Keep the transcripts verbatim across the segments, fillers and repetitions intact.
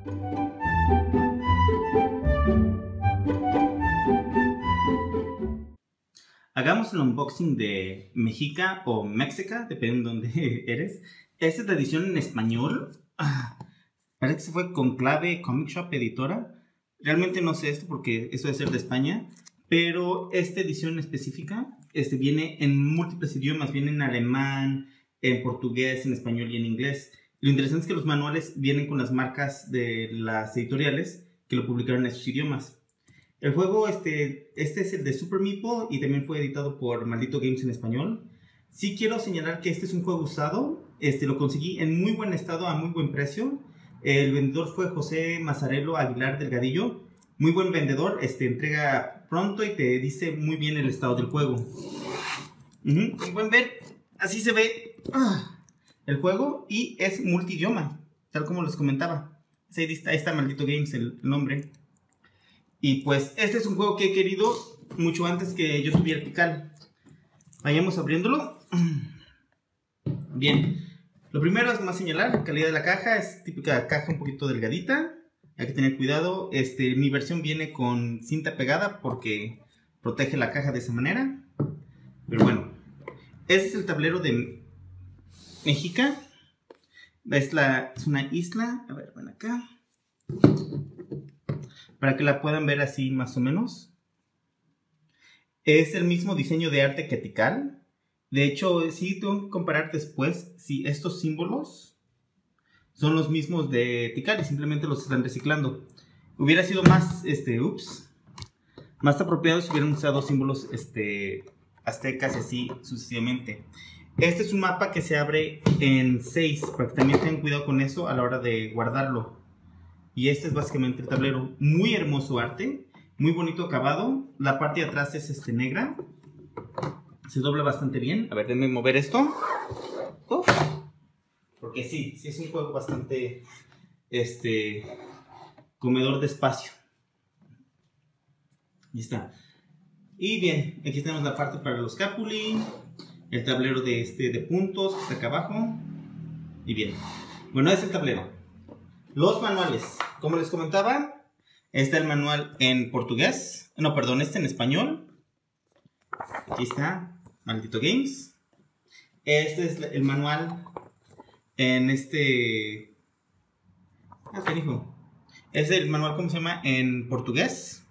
Hagamos el unboxing de Mexica o Mexica, dependiendo de dónde eres. Esta es la edición en español. Ah, parece que se fue Conclave Comic Shop Editora. Realmente no sé esto porque eso debe ser de España. Pero esta edición específica este, viene en múltiples idiomas. Viene en alemán, en portugués, en español y en inglés. Lo interesante es que los manuales vienen con las marcas de las editoriales que lo publicaron en esos idiomas. El juego, este, este es el de Super Meeple y también fue editado por Maldito Games en español. Sí quiero señalar que este es un juego usado. Este, lo conseguí en muy buen estado, a muy buen precio. El vendedor fue José Mazarello Aguilar Delgadillo. Muy buen vendedor, este, entrega pronto y te dice muy bien el estado del juego. Uh-huh. Como pueden ver, así se ve ah, el juego y es multidioma, tal como les comentaba. Ahí está, ahí está Maldito Games, el, el nombre. Y pues este es un juego que he querido mucho antes que yo subiera Tikal. Vayamos abriéndolo. Bien, lo primero es más señalar, la calidad de la caja es típica caja un poquito delgadita. Hay que tener cuidado, este, mi versión viene con cinta pegada porque protege la caja de esa manera. Pero bueno, este es el tablero de Mexica. Es, la, es una isla, a ver, ven acá. Para que la puedan ver así más o menos. Es el mismo diseño de arte que Tikal. De hecho, sí tengo que comparar después si estos símbolos son los mismos de Tikal y simplemente los están reciclando. Hubiera sido más, este, ups, más apropiado si hubieran usado símbolos este, aztecas y así sucesivamente. Este es un mapa que se abre en seis, para que también tengan cuidado con eso a la hora de guardarlo. Y este es básicamente el tablero. Muy hermoso arte, muy bonito acabado. La parte de atrás es este, negra. Se dobla bastante bien. A ver, déjenme mover esto. Uf. Porque sí, sí es un juego bastante este, comedor de espacio. Ahí está. Y bien, aquí tenemos la parte para los capuli. El tablero de, este, de puntos que está acá abajo. Y bien, bueno, es el tablero. Los manuales, como les comentaba, está el manual en portugués, no, perdón, este en español. Aquí está, Maldito Games. Este es el manual en este... Ah, ¿qué dijo? Es el manual, ¿cómo se llama? En portugués.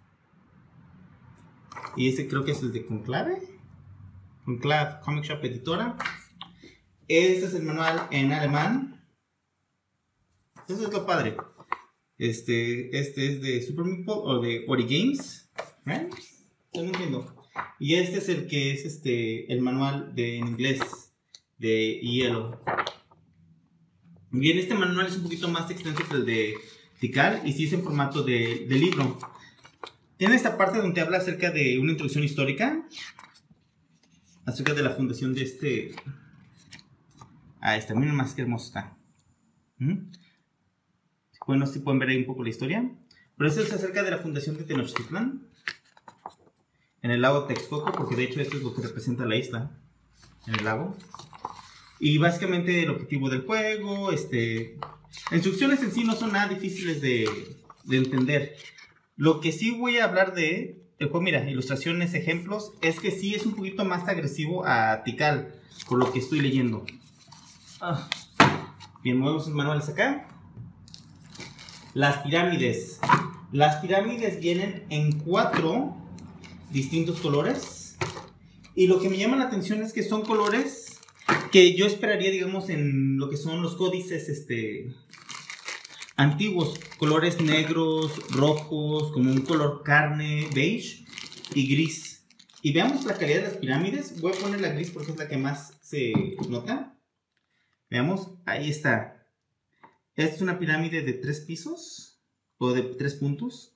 Y este creo que es el de Conclave. Conclave Comic Shop Editora. Este es el manual en alemán. Eso es lo padre. Este, este es de Super Meeple o de Ori Games. ¿Eh? Yo no entiendo. Y este es el que es este, el manual de, en inglés de Hielo. Bien, este manual es un poquito más extenso que el de Tikal y sí es en formato de, de libro. Tiene esta parte donde habla acerca de una introducción histórica, acerca de la fundación de este... Ah, este, miren más que hermoso está. ¿Mm? Bueno, si pueden ver ahí un poco la historia. Pero esto es acerca de la fundación de Tenochtitlan en el lago Texcoco, porque de hecho esto es lo que representa la isla en el lago. Y básicamente el objetivo del juego, este, las instrucciones en sí no son nada difíciles de, de entender. Lo que sí voy a hablar de el juego, mira, ilustraciones, ejemplos, es que sí es un poquito más agresivo a Tikal, por lo que estoy leyendo. Ah. Bien, movemos los manuales acá. Las pirámides. Las pirámides vienen en cuatro distintos colores. Y lo que me llama la atención es que son colores que yo esperaría, digamos, en lo que son los códices este, antiguos. Colores negros, rojos, como un color carne, beige y gris. Y veamos la calidad de las pirámides. Voy a poner la gris porque es la que más se nota. Veamos, ahí está. Esta es una pirámide de tres pisos o de tres puntos.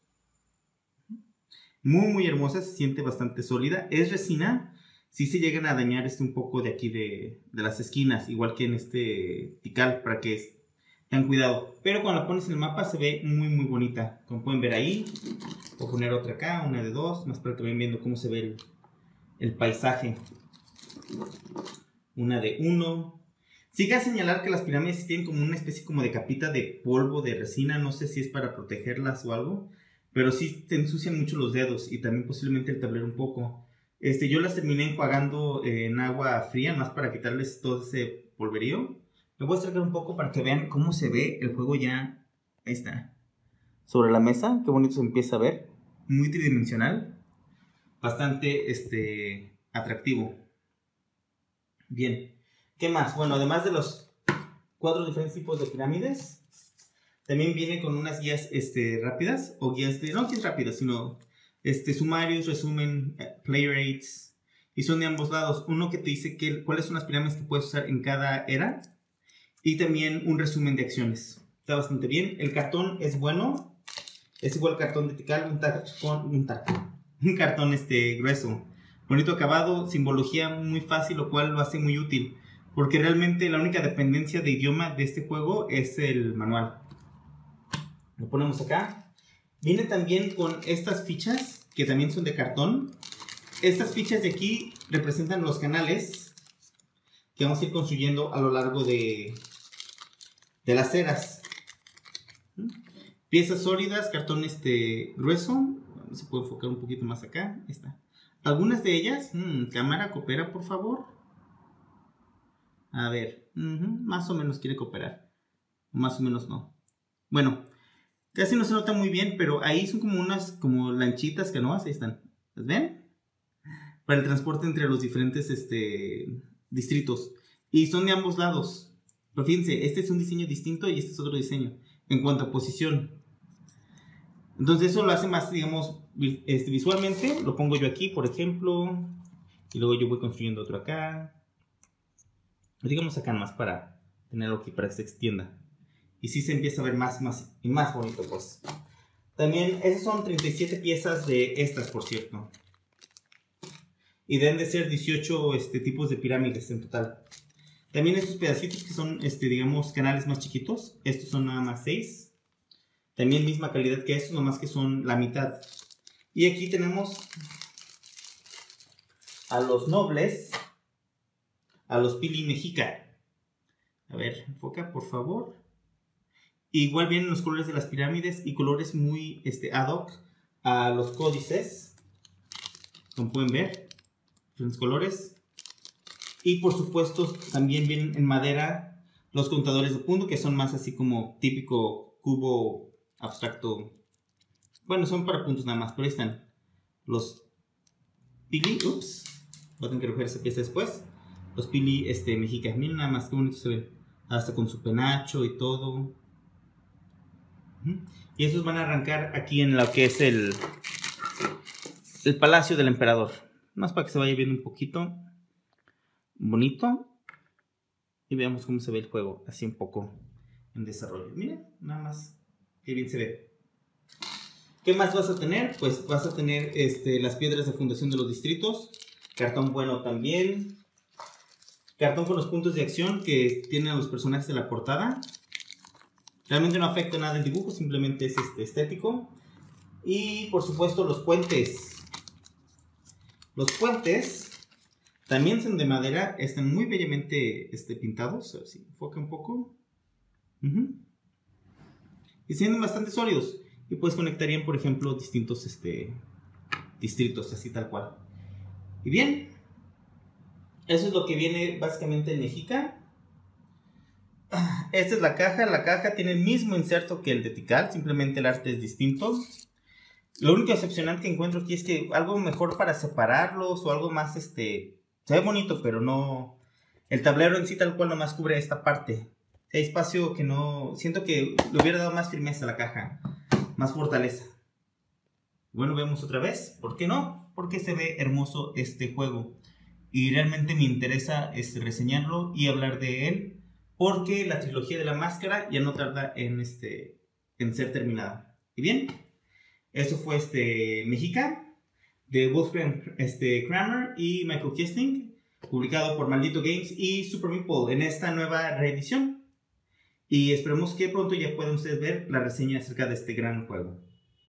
Muy muy hermosa, se siente bastante sólida. Es resina, sí se llegan a dañar este un poco de aquí de, de las esquinas, igual que en este Tikal, para que tengan cuidado. Pero cuando la pones en el mapa se ve muy muy bonita. Como pueden ver ahí, voy a poner otra acá, una de dos, más para que vayan viendo cómo se ve el, el paisaje. Una de uno. Sí cabe señalar que las pirámides tienen como una especie como de capita de polvo, de resina, no sé si es para protegerlas o algo, pero sí te ensucian mucho los dedos y también posiblemente el tablero un poco. Este, yo las terminé enjuagando en agua fría, más para quitarles todo ese polverío. Me voy a acercar un poco para que vean cómo se ve el juego ya. Ahí está. Sobre la mesa, qué bonito se empieza a ver. Muy tridimensional. Bastante este, atractivo. Bien. ¿Qué más? Bueno, además de los cuatro diferentes tipos de pirámides, también viene con unas guías este, rápidas, o guías de, no guías rápidas, sino este, sumarios, resumen, player aids, y son de ambos lados. Uno que te dice que, cuáles son las pirámides que puedes usar en cada era, y también un resumen de acciones. Está bastante bien. El cartón es bueno, es igual cartón de Tikal, un, con, un, un cartón este, grueso, bonito acabado, simbología muy fácil, lo cual lo hace muy útil. Porque realmente la única dependencia de idioma de este juego es el manual. Lo ponemos acá. Viene también con estas fichas, que también son de cartón. Estas fichas de aquí representan los canales que vamos a ir construyendo a lo largo de, de las eras. Piezas sólidas, cartón este, grueso. Se puede enfocar un poquito más acá. Ahí está. Algunas de ellas, mmm, cámara, coopera por favor. A ver, uh -huh, más o menos quiere cooperar. Más o menos no. Bueno, casi no se nota muy bien, pero ahí son como unas como lanchitas que no, ahí están. ¿Las ven? Para el transporte entre los diferentes este, distritos. Y son de ambos lados. Pero fíjense, este es un diseño distinto y este es otro diseño. En cuanto a posición. Entonces eso lo hace más, digamos, este, visualmente. Lo pongo yo aquí, por ejemplo. Y luego yo voy construyendo otro acá. Digamos acá más para tenerlo aquí para que se extienda. Y sí se empieza a ver más, más y más bonito pues. También esas son treinta y siete piezas de estas, por cierto. Y deben de ser dieciocho este, tipos de pirámides en total. También estos pedacitos que son, este, digamos, canales más chiquitos. Estos son nada más seis. También misma calidad que estos, nomás que son la mitad. Y aquí tenemos a los nobles. A los Pili Mexica. A ver, enfoca por favor. Igual vienen los colores de las pirámides y colores muy este, ad hoc a los códices. Como pueden ver, diferentes colores. Y por supuesto también vienen en madera los contadores de punto, que son más así como típico cubo abstracto. Bueno, son para puntos nada más, pero ahí están los Pili. Ups, voy a tener que recoger esa pieza después. Los Pili este, Mexica. Miren nada más qué bonito se ven. Hasta con su penacho y todo. Y esos van a arrancar aquí en lo que es el, el palacio del emperador. Más para que se vaya viendo un poquito. Bonito. Y veamos cómo se ve el juego. Así un poco en desarrollo. Miren, nada más. Qué bien se ve. ¿Qué más vas a tener? Pues vas a tener este, las piedras de fundación de los distritos. Cartón bueno también. Cartón con los puntos de acción que tienen los personajes de la portada. Realmente no afecta nada el dibujo, simplemente es este, estético. Y por supuesto los puentes. Los puentes también son de madera, están muy bellamente este, pintados. A ver si enfoca un poco. Uh-huh. Y siendo bastante sólidos. Y pues conectarían, por ejemplo, distintos este, distritos, así tal cual. Y bien. Eso es lo que viene básicamente en Mexica. Esta es la caja. La caja tiene el mismo inserto que el de Tikal. Simplemente el arte es distinto. Lo único excepcional que encuentro aquí es que algo mejor para separarlos o algo más este... Se ve bonito, pero no... El tablero en sí tal cual nomás cubre esta parte. Hay espacio que no... Siento que le hubiera dado más firmeza a la caja. Más fortaleza. Bueno, vemos otra vez. ¿Por qué no? Porque se ve hermoso este juego. Y realmente me interesa este, reseñarlo y hablar de él. Porque la trilogía de la máscara ya no tarda en, este, en ser terminada. ¿Y bien? Eso fue este, Mexica. De Wolfgang este, Kramer y Michael Kisling. Publicado por Maldito Games y Super Meeple en esta nueva reedición. Y esperemos que pronto ya puedan ustedes ver la reseña acerca de este gran juego.